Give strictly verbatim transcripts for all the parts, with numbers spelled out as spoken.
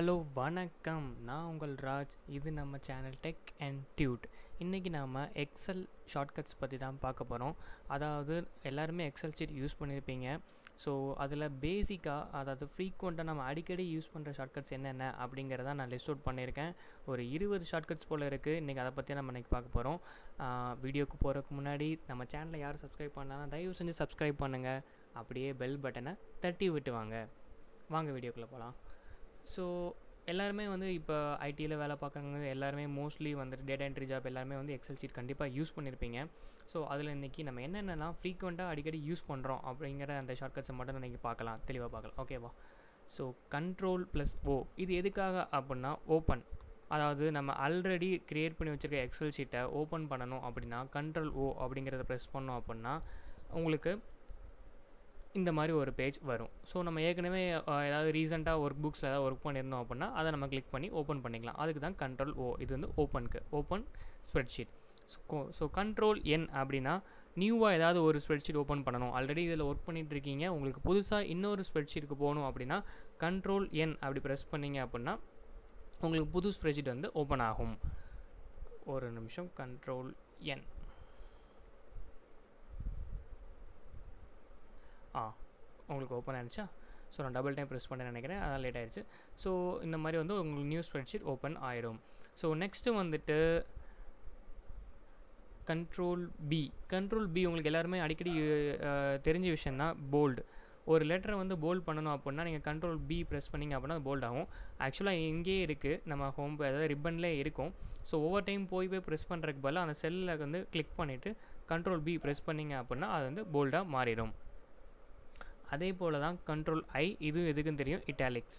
Hello வணக்கம், நான் உங்கள் ராஜ். இது நம்ம சேனல் டெக் அண்ட் டியூட். இன்றைக்கி நாம் எக்ஸல் ஷார்ட்கட்ஸ் பற்றி தான் பார்க்க போகிறோம். அதாவது எல்லாருமே எக்ஸல் ஷீட் யூஸ் பண்ணியிருப்பீங்க. ஸோ அதில் பேசிக்காக, அதாவது ஃப்ரீக்வெண்ட்டாக நம்ம அடிக்கடி யூஸ் பண்ணுற ஷார்ட்கட்ஸ் என்னென்ன அப்படிங்கிறத நான் லிஸ்ட் அவுட் பண்ணியிருக்கேன். ஒரு இருபது ஷார்ட்கட்ஸ் போல் இருக்குது. இன்றைக்கி அதை பற்றி நம்ம இன்றைக்கி பார்க்க போகிறோம். வீடியோக்கு போகிறதுக்கு முன்னாடி நம்ம சேனலை யாரும் சப்ஸ்கிரைப் பண்ணாலும் தயவு செஞ்சு சப்ஸ்கிரைப் பண்ணுங்கள். அப்படியே பெல் பட்டனை தட்டி விட்டு வாங்க. வாங்க வீடியோக்குள்ளே போகலாம். ஸோ எல்லாருமே வந்து இப்போ ஐடியில் வேலை பார்க்குறவங்க எல்லாருமே மோஸ்ட்லி வந்துட்டு டேட்டா என்ட்ரி ஜாப் எல்லாருமே வந்து எக்ஸல் ஷீட் கண்டிப்பாக யூஸ் பண்ணியிருப்பீங்க. ஸோ அதில் இன்றைக்கி நம்ம என்னென்னலாம் ஃப்ரீக்வெண்ட்டாக அடிக்கடி யூஸ் பண்ணுறோம் அப்படிங்கிற அந்த ஷார்ட்கட்ஸை மட்டும் இன்றைக்கி பார்க்கலாம், தெளிவாக பார்க்கலாம். ஓகேவா? ஸோ கண்ட்ரோல் ப்ளஸ் ஓ, இது எதுக்காக அப்படின்னா ஓப்பன். அதாவது நம்ம ஆல்ரெடி க்ரியேட் பண்ணி வச்சுருக்க எக்ஸல் ஷீட்டை ஓப்பன் பண்ணணும் அப்படின்னா கண்ட்ரோல் ஓ அப்படிங்கிறத ப்ரெஸ் பண்ணோம் அப்படின்னா உங்களுக்கு இந்த மாதிரி ஒரு பேஜ் வரும். ஸோ நம்ம ஏற்கனவே ஏதாவது ரீசெண்டாக ஒர்க் புக்ஸில் ஏதாவது ஒர்க் பண்ணியிருந்தோம் அப்படின்னா அதை நம்ம கிளிக் பண்ணி ஓப்பன் பண்ணிக்கலாம். அதுக்கு தான் கண்ட்ரோல் ஓ. இது வந்து ஓப்பனுக்கு, open spreadsheet. So control N அப்படின்னா நியூவாக ஏதாவது ஒரு ஸ்ப்ரெட்ஷீட் ஓப்பன் பண்ணணும். ஆல்ரெடி இதில் ஒர்க் பண்ணிகிட்டு இருக்கீங்க, உங்களுக்கு புதுசாக இன்னொரு ஸ்ப்ரெட்ஷீட்டுக்கு போகணும் அப்படின்னா கண்ட்ரோல் என் அப்படி ப்ரெஸ் பண்ணிங்க அப்படின்னா உங்களுக்கு புது ஸ்ப்ரெட்ஷீட் வந்து ஓப்பன் ஆகும். ஒரு நிமிஷம், கண்ட்ரோல் என். ஆ உங்களுக்கு ஓப்பன் ஆகிடுச்சா? ஸோ நான் டபுள் டைம் ப்ரெஸ் பண்ண நினைக்கிறேன், அதான் லேட் ஆகிடுச்சு. ஸோ இந்த மாதிரி வந்து உங்களுக்கு நியூ ஸ்ப்ரெட்ஷீட் ஓப்பன் ஆயிடும். ஸோ நெக்ஸ்ட்டு வந்துட்டு கண்ட்ரோல் பி. கண்ட்ரோல் பி உங்களுக்கு எல்லாருமே அடிக்கடி தெரிஞ்ச விஷயந்தான். போல்டு. ஒரு லெட்டரை வந்து போல்ட் பண்ணணும் அப்படின்னா நீங்கள் கண்ட்ரோல் பி ப்ரெஸ் பண்ணிங்க அப்படின்னா அது போல்ட் ஆகும். ஆக்சுவலாக இங்கேயே இருக்குது, நம்ம ஹோம் அதாவது ரிப்பன்லேயே இருக்கும். ஸோ ஒவ்வொரு டைம் போய் போய் ப்ரெஸ் பண்ணுறதுக்கு பதிலாக அந்த செல்லில் வந்து கிளிக் பண்ணிவிட்டு கண்ட்ரோல் பி ப்ரெஸ் பண்ணிங்க அப்படின்னா அது வந்து போல்டாக மாறிடும். அதே போல் தான் கண்ட்ரோல் ஐ, இது எதுக்குன்னு தெரியும், இட்டாலிக்ஸ்.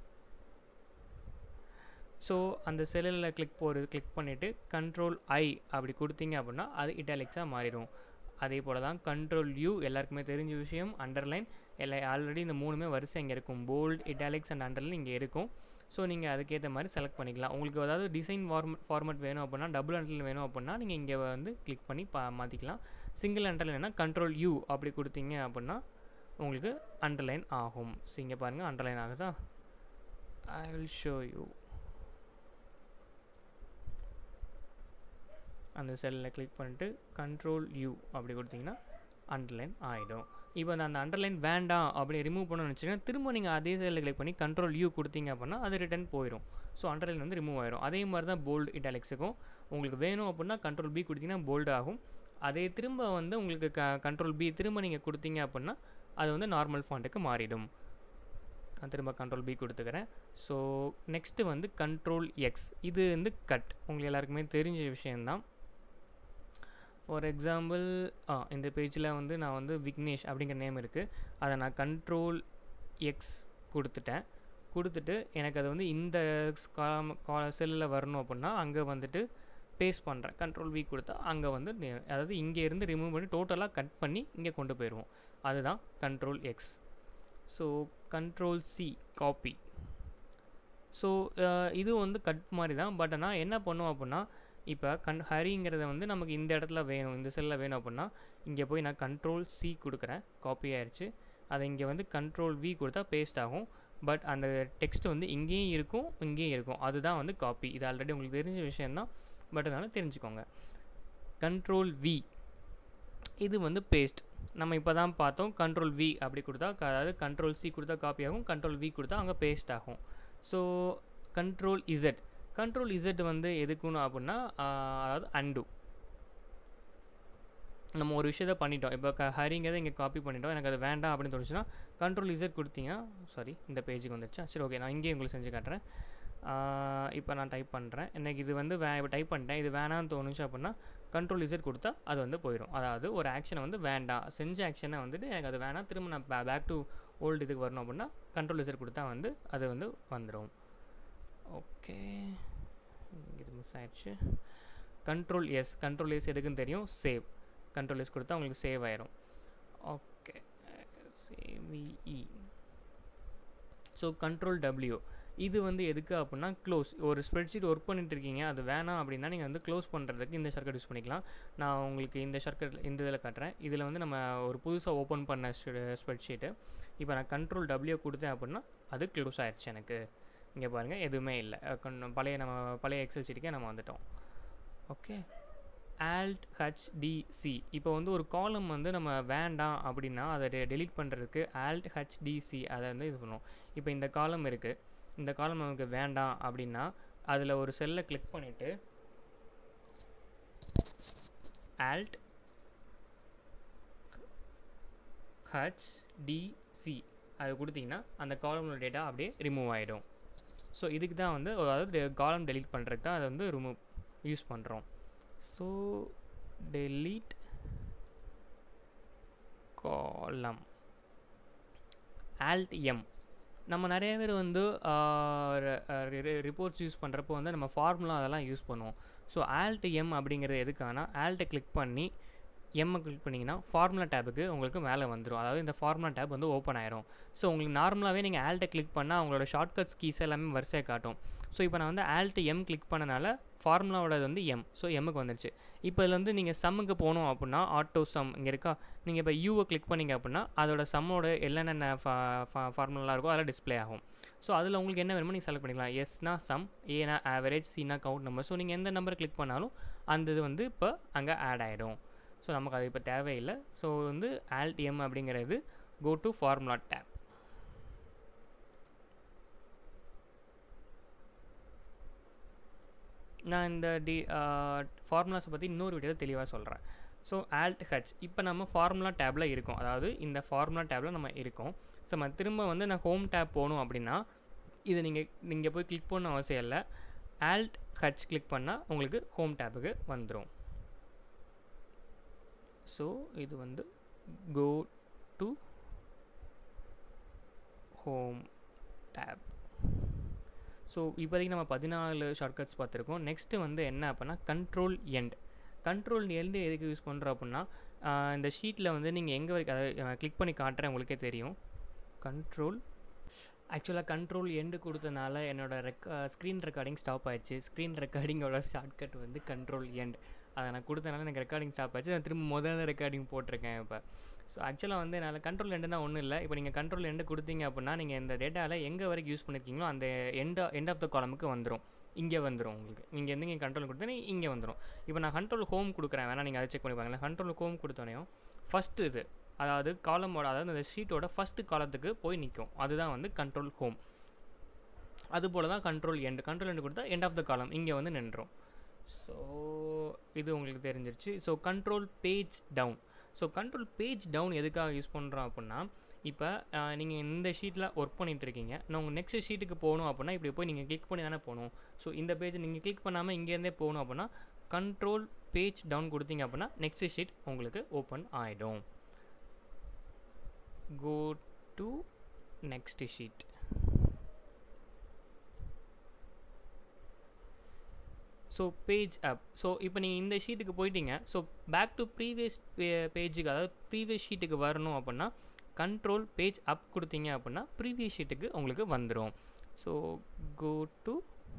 ஸோ அந்த செல்லில் கிளிக் போகிறது கிளிக் பண்ணிவிட்டு கண்ட்ரோல் ஐ அப்படி கொடுத்தீங்க அப்படின்னா அது இட்டாலிக்ஸாக மாறிடும். அதே போல் தான் கண்ட்ரோல் யூ, எல்லாருக்குமே தெரிஞ்ச விஷயம். அண்டர்லைன், எல்லா ஆல்ரெடி இந்த மூணுமே வரிசை இங்கே இருக்கும். போல்ட், இட்டாலிக்ஸ் அண்ட் அண்டர்லைன் இங்கே இருக்கும். ஸோ நீங்கள் அதுக்கேற்ற மாதிரி செலக்ட் பண்ணிக்கலாம். உங்களுக்கு அதாவது டிசைன் ஃபார்மட் ஃபார்மட் வேணும் அப்படின்னா, டபுள் அண்டர்லைன் வேணும் அப்படின்னா நீங்கள் இங்கே வந்து கிளிக் பண்ணி பா மாற்றிக்கலாம். சிங்கிள் அண்டர்லைன்னா கண்ட்ரோல் யூ அப்படி கொடுத்தீங்க அப்படின்னா உங்களுக்கு அண்டர்லைன் ஆகும். ஸோ இங்கே பாருங்கள் அண்டர்லைன் ஆகுதா? I will show you. அந்த செல்லில் கிளிக் பண்ணிட்டு கண்ட்ரோல் யூ அப்படி கொடுத்தீங்கன்னா அண்டர்லைன் ஆகிடும். இப்போ அந்த அண்டர்லைன் வேண்டாம் அப்படி ரிமூவ் பண்ணணும்னு வச்சுக்கோங்க, திரும்ப நீங்கள் அதே செல்லில் கிளிக் பண்ணி கண்ட்ரோல் யூ கொடுத்தீங்க அப்படின்னா அது ரிட்டன் போயிடும். ஸோ அண்டர்லைன் வந்து ரிமூவ் ஆயிடும். அதே மாதிரி தான் போல்டு, இட்டாலிக்ஸுக்கும் உங்களுக்கு வேணும் அப்படின்னா கண்ட்ரோல் பி கொடுத்தீங்கன்னா போல்டு ஆகும். அதே திரும்ப வந்து உங்களுக்கு க கண்ட்ரோல் பி திரும்ப நீங்கள் கொடுத்தீங்க அப்படின்னா அது வந்து நார்மல் ஃபாண்ட்டுக்கு மாறிடும். நான் திரும்ப கண்ட்ரோல் பி கொடுத்துக்கிறேன். ஸோ நெக்ஸ்ட்டு வந்து கண்ட்ரோல் எக்ஸ். இது வந்து கட், உங்களுக்கு எல்லாருக்குமே தெரிஞ்ச விஷயந்தான். ஃபார் எக்ஸாம்பிள் இந்த பேஜில் வந்து நான் வந்து விக்னேஷ் அப்படிங்கிற நேம் இருக்குது, அதை நான் கண்ட்ரோல் எக்ஸ் கொடுத்துட்டேன். கொடுத்துட்டு எனக்கு அது வந்து இந்த கா செல்லில் வரணும் அப்படின்னா அங்கே வந்துட்டு பேஸ்ட் பண்ணுறேன். கண்ட்ரோல் வி கொடுத்தா அங்கே வந்து அதாவது இங்கே இருந்து ரிமூவ் பண்ணி டோட்டலாக கட் பண்ணி இங்கே கொண்டு போயிடுவோம். அதுதான் control X. So control C, copy. So இது வந்து கட் மாதிரி தான். பட் ஆனால் என்ன பண்ணுவோம் அப்படின்னா, இப்போ கண் ஹரிங்கிறத வந்து நமக்கு இந்த இடத்துல வேணும், இந்த செல்லில் வேணும் அப்படின்னா இங்கே போய் நான் கண்ட்ரோல் சி கொடுக்குறேன், காப்பி ஆயிடுச்சு. அதை இங்கே வந்து கண்ட்ரோல் வி கொடுத்தா பேஸ்ட் ஆகும். பட் அந்த டெக்ஸ்ட் வந்து இங்கேயும் இருக்கும், இங்கேயும் இருக்கும். அதுதான் வந்து காப்பி. இது ஆல்ரெடி உங்களுக்கு தெரிஞ்ச விஷயந்தான், பட் அதனால் தெரிஞ்சுக்கோங்க. கண்ட்ரோல் வி இது வந்து பேஸ்ட். நம்ம இப்போ தான் பார்த்தோம். கண்ட்ரோல் வி அப்படி கொடுத்தா, அதாவது கண்ட்ரோல் சி கொடுத்தா காப்பி ஆகும், கண்ட்ரோல் வி கொடுத்தா அங்கே பேஸ்ட் ஆகும். So control Z. Control Z வந்து எதுக்குன்னு அப்படின்னா அதாவது அண்டு. நம்ம ஒரு விஷயத்தை பண்ணிட்டோம், இப்போ க ஹரிங்கிறத இங்கே காப்பி பண்ணிட்டோம், எனக்கு அது வேண்டாம் அப்படின்னு தோணுச்சுன்னா கண்ட்ரோல் இசட் கொடுத்தீங்கன்னா, சாரி இந்த பேஜுக்கு வந்துடுச்சா? சரி, ஓகே, நான் இங்கேயே உங்களுக்கு செஞ்சு காட்டுறேன். இப்போ நான் டைப் பண்ணுறேன். எனக்கு இது வந்து வே இப்போ டைப் பண்ணிட்டேன், இது வேணான்னு தோணுச்சு அப்படின்னா கண்ட்ரோல் இசட் கொடுத்தா அது வந்து போயிடும். அதாவது ஒரு ஆக்ஷனை வந்து வேண்டாம், செஞ்ச ஆக்ஷனை வந்துட்டு எனக்கு அது வேணாம், திரும்ப நான் பேக் டு ஓல்டு இதுக்கு வரணும் அப்படின்னா கண்ட்ரோல் இசட் கொடுத்தா வந்து அது வந்து வந்துடும். ஓகே, இது மிஸ் ஆயிடுச்சு. Control S. கண்ட்ரோல் எஸ் எதுக்குன்னு தெரியும், சேவ். கண்ட்ரோல் எஸ் கொடுத்தா உங்களுக்கு சேவ் ஆயிரும். ஓகே, சேவ்இ. ஸோ கண்ட்ரோல் டபிள்யூ இது வந்து எதுக்கு அப்படின்னா க்ளோஸ். ஒரு ஸ்ப்ரெட்ஷீட் ஒர்க் பண்ணிட்டு இருக்கீங்க, அது வேணாம் அப்படின்னா நீங்கள் வந்து க்ளோஸ் பண்ணுறதுக்கு இந்த ஷார்ட்கட் யூஸ் பண்ணிக்கலாம். நான் உங்களுக்கு இந்த ஷார்ட்கட் இந்த இதில் காட்டுறேன். இதில் வந்து நம்ம ஒரு புதுசாக ஓப்பன் பண்ண ஸ்ப்ரெட்ஷீட்டு இப்போ நான் கண்ட்ரோல் டபிள்யூ கொடுத்தேன் அப்படின்னா அது க்ளோஸ் ஆயிடுச்சு எனக்கு. இங்கே பாருங்கள் எதுவுமே இல்லை. கொஞ்சம் பழைய நம்ம பழைய எக்ஸல் ஷீட்டுக்கே நம்ம வந்துட்டோம். Okay, alt HDC. இப்போ வந்து ஒரு காலம் வந்து நம்ம வேண்டாம் அப்படின்னா அதை டெலீட் பண்ணுறதுக்கு ஆல்ட் ஹெச்டிசி அதை வந்து இது பண்ணுவோம். இப்போ இந்த காலம் இருக்குது, இந்த காலம் நமக்கு வேண்டாம் அப்படின்னா அதில் ஒரு செல்லை கிளிக் பண்ணிவிட்டு ஆல்ட் ஹெச்டிசி அது கொடுத்தீங்கன்னா அந்த காலமோட டேட்டா அப்படியே ரிமூவ் ஆகிடும். ஸோ இதுக்கு தான் வந்து அதாவது காலம் டெலீட் பண்ணுறதுக்கு தான் அதை வந்து ரிமூவ் யூஸ் பண்ணுறோம். So delete column alt m. நம்ம நிறைய பேர் வந்து ரிப்போர்ட்ஸ் யூஸ் பண்ணுறப்போ வந்து நம்ம ஃபார்முலா அதெல்லாம் யூஸ் பண்ணுவோம். ஸோ alt m அப்படிங்கிறது எதுக்கானா ஆல்ட்டை கிளிக் பண்ணி எம்மை கிளிக் பண்ணிங்கன்னா ஃபார்முலா டேபுக்கு உங்களுக்கு மேலே வந்துடும். அதாவது இந்த ஃபார்முலா டேப் வந்து ஓப்பன் ஆயிரும். ஸோ உங்களுக்கு நார்மலாகவே நீங்கள் ஆல்ட்டை கிளிக் பண்ணால் அவங்களோட ஷார்ட்கட்ஸ் கீஸ் எல்லாமே வரிசையாக காட்டும். ஸோ இப்போ நான் வந்து ஆல்ட் எம் கிளிக் பண்ணனால ஃபார்முலாவோட வந்து எம், ஸோ எம்முக்கு வந்துடுச்சு. இப்போ இதில் வந்து நீங்கள் சம்முக்கு போகணும் அப்படின்னா ஆட்டோ சம் இங்கே இருக்கா, நீங்கள் இப்போ யூவை கிளிக் பண்ணிங்க அப்படின்னா அதோட சம்மோட என்னென்ன ஃபார்முலாலாம் இருக்கோ அதெல்லாம் டிஸ்பிளே ஆகும். ஸோ அதில் உங்களுக்கு என்ன வேணுமோ நீங்கள் செலக்ட் பண்ணிக்கலாம். எஸ்னா சம், ஏனா ஆவரேஜ், சினா கவுண்ட் நம்பர். ஸோ நீங்கள் எந்த நம்பர் கிளிக் பண்ணாலும் அந்த இது வந்து இப்போ அங்கே ஆட் ஆகிடும். ஸோ நமக்கு அது இப்போ தேவையில்லை. ஸோ வந்து ஆல்ட் எம் அப்படிங்கிறது கோ டு ஃபார்முலா டேப். நான் இந்த டி ஃபார்முலாஸை பற்றி இன்னொரு வீடியோவில் தெளிவாக சொல்கிறேன். ஸோ ஆல்ட் ஹெச் இப்போ நம்ம ஃபார்முலா டேப்பில் இருக்கோம், அதாவது இந்த ஃபார்முலா டேப்பில் நம்ம இருக்கோம். ஸோ நம்ம திரும்ப வந்து நான் ஹோம் டேப் போகணும் அப்படின்னா இதை நீங்கள் நீங்கள் போய் கிளிக் பண்ண அவசியம் இல்லை. ஆல்ட் ஹெச் கிளிக் பண்ணால் உங்களுக்கு ஹோம் டேப்புக்கு வந்துடும். ஸோ இது வந்து go to home tab. So இப்போதைக்கு நம்ம பதினாலு ஷார்ட்கட்ஸ் பார்த்துருக்கோம். நெக்ஸ்ட்டு வந்து என்ன அப்படின்னா கண்ட்ரோல் எண்ட். கண்ட்ரோல் எண்டு எதுக்கு யூஸ் பண்ணுறோம் அப்படின்னா இந்த ஷீட்டில் வந்து நீங்கள் எங்கே வரைக்கும் அதை கிளிக் பண்ணி காட்டுறேன் உங்களுக்கே தெரியும். கண்ட்ரோல் ஆக்சுவலாக கண்ட்ரோல் எண்டு கொடுத்தனால என்னோடய ரெக் ஸ்க்ரீன் ரெக்கார்டிங் ஸ்டாப் ஆயிடுச்சு. ஸ்க்ரீன் ரெக்கார்டிங்கோட ஷார்ட்கட் வந்து கண்ட்ரோல் எண்ட். அதை நான் கொடுத்தனால எனக்கு ரெக்கார்டிங் ஸ்டாப் ஆயிடுச்சு. நான் திரும்ப முதல்ல ரெக்கார்டிங் போட்டிருக்கேன் இப்போ. ஸோ ஆக்சுவலாக வந்து என்னால் கண்ட்ரோல் எண்டுனா ஒன்றும் இல்லை. இப்போ நீங்கள் கண்ட்ரோல் எண்டு கொடுத்தீங்க அப்படின்னா நீங்கள் இந்த டேட்டாவில் எங்கே வரைக்கும் யூஸ் பண்ணியிருக்கீங்களோ அந்த எண்ட் எண்ட் ஆஃப் த காலமுக்கு வந்துடும், இங்கே வந்துடும் உங்களுக்கு. நீங்கள் எந்த நீங்கள் கண்ட்ரோல் கொடுத்தா இங்கே வந்துடும். இப்போ நான் கண்ட்ரோல் ஹோம் கொடுக்குறேன், வேணால் நீங்கள் அதை செக் பண்ணி பாருங்களேன். கண்ட்ரோல் ஹோம் கொடுத்தோனையும் ஃபஸ்ட்டு இது அதாவது காலமோட அதாவது அந்த ஷீட்டோட ஃபஸ்ட்டு காலத்துக்கு போய் நிற்கும், அதுதான் வந்து கண்ட்ரோல் ஹோம். அதுபோல் தான் கண்ட்ரோல் எண்டு. கண்ட்ரோல் எண்டு கொடுத்தா எண்ட் ஆஃப் த காலம் இங்கே வந்து நின்றோம். ஸோ இது உங்களுக்கு தெரிஞ்சிருச்சு. So control page down. So control page down எதுக்காக யூஸ் பண்ணுறோம் அப்படின்னா இப்போ நீங்கள் இந்த ஷீட்டில் ஒர்க் பண்ணிகிட்ருக்கீங்க, நான் உங்கள் நெக்ஸ்ட் ஷீட்டுக்கு போகணும் அப்படின்னா இப்படி போய் நீங்கள் கிளிக் பண்ணி தானே போகணும். ஸோ இந்த பேஜ் நீங்கள் கிளிக் பண்ணாமல் இங்கேருந்தே போகணும் அப்படின்னா கண்ட்ரோல் பேஜ் டவுன் கொடுத்தீங்க அப்படின்னா நெக்ஸ்ட் ஷீட் உங்களுக்கு ஓப்பன் ஆகிடும். Go to next sheet. So page up. So இப்போ நீங்கள் இந்த ஷீட்டுக்கு போயிட்டீங்க. ஸோ பேக் டு ப்ரீவியஸ் பேஜுக்கு அதாவது ப்ரீவியஸ் ஷீட்டுக்கு வரணும் அப்படின்னா கண்ட்ரோல் பேஜ் அப் கொடுத்தீங்க அப்படின்னா ப்ரீவியஸ் ஷீட்டுக்கு உங்களுக்கு வந்துடும். So go to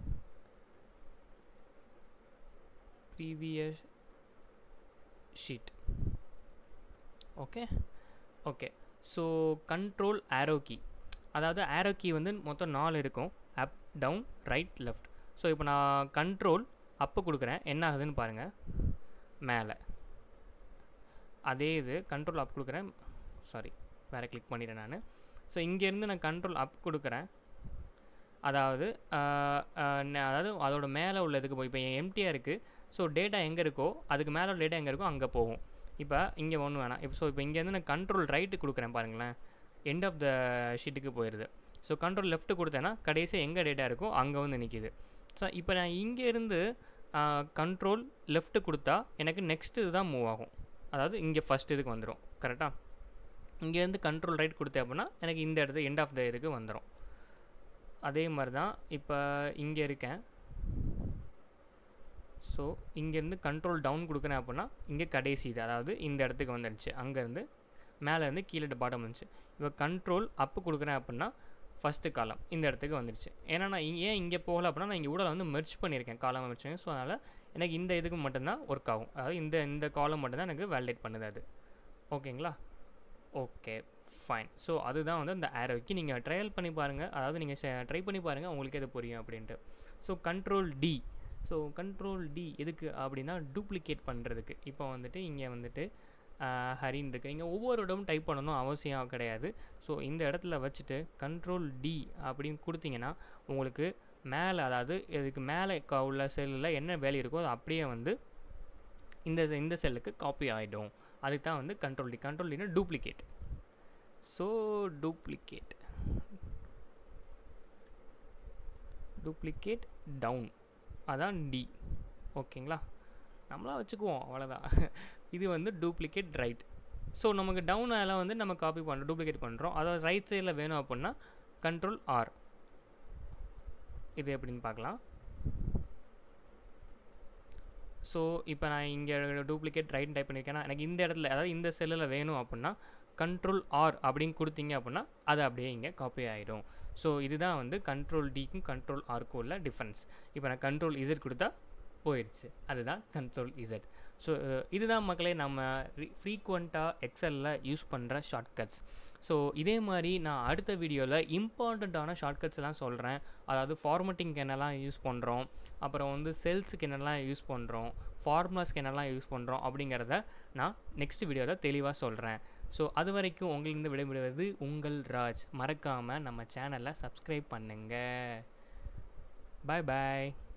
previous sheet. Okay okay so control arrow key, அதாவது ஆரோ கீ வந்து மொத்தம் நாலு இருக்கும், up down right left. So இப்போ நான் கண்ட்ரோல் அப்போ கொடுக்குறேன், என்ன ஆகுதுன்னு பாருங்கள். மேலே அதே இது கண்ட்ரோல் அப் கொடுக்குறேன், சாரி வேறு கிளிக் பண்ணிடுறேன் நான். ஸோ இங்கேருந்து நான் கண்ட்ரோல் அப் கொடுக்குறேன், அதாவது அதாவது அதோட மேலே உள்ளதுக்கு போய் இப்போ எம்டியாக இருக்குது. ஸோ டேட்டா எங்கே இருக்கோ அதுக்கு மேலே உள்ள டேட்டா எங்கே இருக்கோ அங்கே போகும். இப்போ இங்கே ஒன்றும் வேணாம். இப்போ ஸோ இப்போ இங்கேருந்து நான் கண்ட்ரோல் ரைட்டு கொடுக்குறேன் பாருங்களேன், எண்ட் ஆஃப் த ஷீட்டுக்கு போயிடுது. ஸோ கண்ட்ரோல் லெஃப்ட்டு கொடுத்தேன்னா கடைசியாக எங்கே டேட்டா இருக்கோ அங்கே வந்து நிற்கிது. ஸோ இப்போ நான் இங்கேருந்து கண்ட்ரோல் லெஃப்ட்டு கொடுத்தா எனக்கு நெக்ஸ்ட்டு இது தான் மூவ் ஆகும், அதாவது இங்கே ஃபஸ்ட் இதுக்கு வந்துடும். கரெக்டாக இங்கேருந்து கண்ட்ரோல் ரைட் கொடுத்தேன் அப்படின்னா எனக்கு இந்த இடத்து எண்ட் ஆஃப் த இதுக்கு வந்துடும். அதே மாதிரி தான் இப்போ இங்கே இருக்கேன். ஸோ இங்கேருந்து கண்ட்ரோல் டவுன் கொடுக்குறேன் அப்படின்னா இங்கே கடைசி இது, அதாவது இந்த இடத்துக்கு வந்துடுச்சு. அங்கேருந்து மேலேருந்து கீழே பாட்டம் வந்துச்சு. இப்போ கண்ட்ரோல் அப்பு கொடுக்குறேன் அப்படின்னா ஃபஸ்ட்டு காலம் இந்த இடத்துக்கு வந்துடுச்சு. ஏன்னா நான் ஏன் இங்கே போகல அப்படின்னா நான் இங்கே ஊடலை வந்து மெர்ச் பண்ணியிருக்கேன், காலம் மெர்ச் பண்ணி. ஸோ அதனால் எனக்கு இந்த இதுக்கு மட்டும்தான் ஒர்க் ஆகும், அதாவது இந்த இந்த காலம் மட்டும்தான் எனக்கு வேலிடேட் பண்ணுது அது. ஓகேங்களா? Okay fine. ஸோ அதுதான் வந்து அந்த ஆரோக்கு நீங்கள் ட்ரையல் பண்ணி பாருங்கள், அதாவது நீங்கள் ட்ரை பண்ணி பாருங்கள், உங்களுக்கு எது புரியும் அப்படின்ட்டு. So control D. So control D எதுக்கு அப்படின்னா டூப்ளிகேட் பண்ணுறதுக்கு. இப்போ வந்துட்டு இங்கே வந்துட்டு ஹரின்னு இருக்குது, இங்கே ஒவ்வொரு இடமும் டைப் பண்ணணும் அவசியம் கிடையாது. ஸோ இந்த இடத்துல வச்சுட்டு கண்ட்ரோல் டி அப்படின்னு கொடுத்தீங்கன்னா உங்களுக்கு மேலே, அதாவது இதுக்கு மேலே உள்ள செல்லில் என்ன வேல்யூ இருக்கோ அது அப்படியே வந்து இந்த இந்த செல்லுக்கு காப்பி ஆகிடும். அதுக்கு தான் வந்து கண்ட்ரோல் டி. கண்ட்ரோல் டினா duplicate. So duplicate duplicate down, அதான் டி. ஓகேங்களா, நம்மளாம் வச்சுக்குவோம் அவ்வளோதான். இது வந்து டூப்ளிகேட் ரைட். ஸோ நமக்கு டவுன் எல்லாம் வந்து நம்ம காப்பி பண்ணுறோம், டூப்ளிகேட் பண்ணுறோம். அதாவது ரைட் சைடில் வேணும் அப்படின்னா கண்ட்ரோல் ஆர். இது எப்படின்னு பார்க்கலாம். ஸோ இப்போ நான் இங்கே டூப்ளிகேட் ரைட் டைப் பண்ணியிருக்கேன்னா எனக்கு இந்த இடத்துல, அதாவது இந்த செல்லில் வேணும் அப்படின்னா கண்ட்ரோல் ஆர் அப்படின்னு கொடுத்தீங்க அப்படின்னா அது அப்படியே இங்கே காப்பி ஆகிடும். ஸோ இதுதான் வந்து கண்ட்ரோல் டிக்கும் கண்ட்ரோல் ஆருக்கும் உள்ள டிஃப்ரென்ஸ். இப்போ நான் கண்ட்ரோல் இசட் கொடுத்தா போயிடுச்சு, அதுதான் கண்ட்ரோல் இசட். ஸோ இதுதான் மக்களே நம்ம ஃப்ரீக்வெண்ட்டாக எக்ஸலில் யூஸ் பண்ணுற ஷார்ட்கட்ஸ். ஸோ இதே மாதிரி நான் அடுத்த வீடியோவில் இம்பார்ட்டண்ட்டான ஷார்ட்கட்ஸ் எல்லாம் சொல்கிறேன். அதாவது ஃபார்மட்டிங்க்கு என்னெல்லாம் யூஸ் பண்ணுறோம், அப்புறம் வந்து செல்ஸுக்கு என்னெல்லாம் யூஸ் பண்ணுறோம், ஃபார்முலாஸ்க்கு என்னெல்லாம் யூஸ் பண்ணுறோம் அப்படிங்கிறத நான் நெக்ஸ்ட் வீடியோவில் தெளிவாக சொல்கிறேன். ஸோ அது வரைக்கும் உங்களிருந்து விடைபெறுவது உங்கள் ராஜ். மறக்காமல் நம்ம சேனலை சப்ஸ்கிரைப் பண்ணுங்கள். பாய் பாய்.